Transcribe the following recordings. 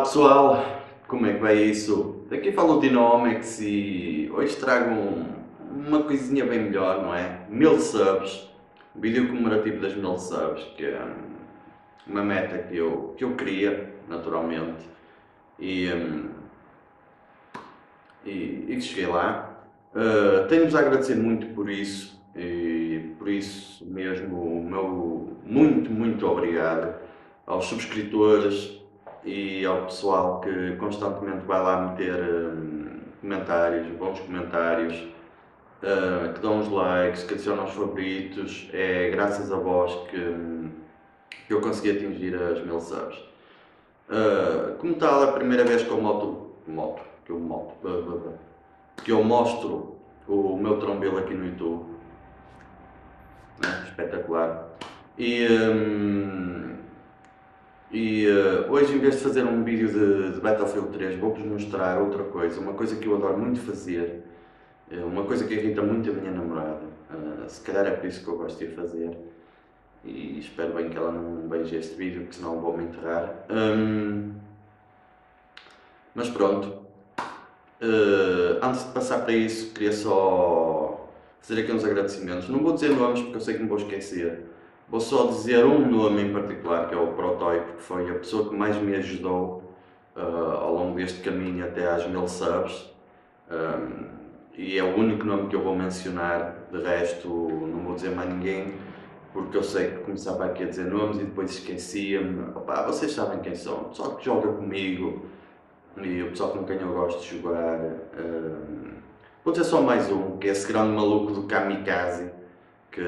pessoal, como é que vai isso? Daqui fala o Dinomex e hoje trago uma coisinha bem melhor, não é? 1000 subs, vídeo comemorativo das 1000 subs, que é uma meta que eu queria, naturalmente, e, que cheguei lá. Tenho-vos a agradecer muito por isso e por isso mesmo o meu muito obrigado aos subscritores e ao pessoal que constantemente vai lá meter comentários, bons comentários, que dão os likes, que adicionam os favoritos. É graças a vós que eu consegui atingir as 1000 subs. Como tal, é a primeira vez que eu mostro o meu trombelo aqui no YouTube, né? Espetacular. Hoje, em vez de fazer um vídeo de Battlefield 3, vou-vos mostrar outra coisa, uma coisa que eu adoro muito fazer, uma coisa que irrita muito a minha namorada. Se calhar é por isso que eu gosto de fazer, e espero bem que ela não veja este vídeo, porque senão vou-me enterrar. Mas pronto, antes de passar para isso, queria só fazer aqui uns agradecimentos. Não vou dizer nomes porque eu sei que me vou esquecer. Vou só dizer um nome em particular, que é o Protoip, que foi a pessoa que mais me ajudou ao longo deste caminho até às 1000 subs. E é o único nome que eu vou mencionar, de resto não vou dizer mais ninguém, porque eu sei que começava aqui a dizer nomes e depois esquecia-me. Vocês sabem quem são, o pessoal que joga comigo e o pessoal com quem eu gosto de jogar. Vou dizer só mais um, que é esse grande maluco do Kamikaze, que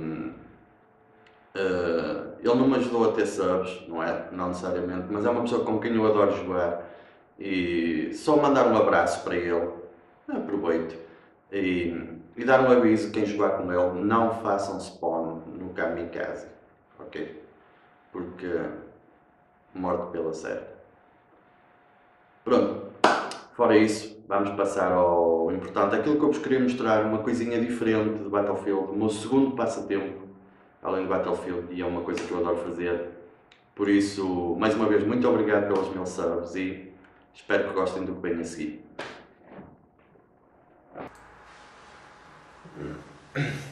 ele não me ajudou a ter subs, não necessariamente, mas é uma pessoa com quem eu adoro jogar, e só mandar um abraço para ele, aproveito, e dar um aviso: quem jogar com ele, não façam spawn no Kamikaze, ok? Porque morte pela certa. Pronto, fora isso, vamos passar ao importante, aquilo que eu vos queria mostrar, uma coisinha diferente de Battlefield, o meu segundo passatempo além do Battlefield, e é uma coisa que eu adoro fazer. Por isso, mais uma vez, muito obrigado pelas 1000 subs e espero que gostem do que vem a seguir.